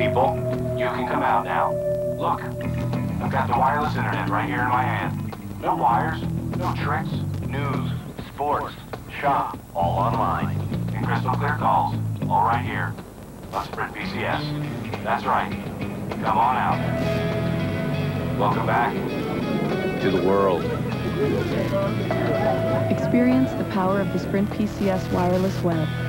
people. You can come out now. Look, I've got the wireless internet right here in my hand. No wires, no tricks. News, sports, shop, all online. And crystal clear calls, all right here. On Sprint PCS. That's right. Come on out. Welcome back to the world. Experience the power of the Sprint PCS wireless web.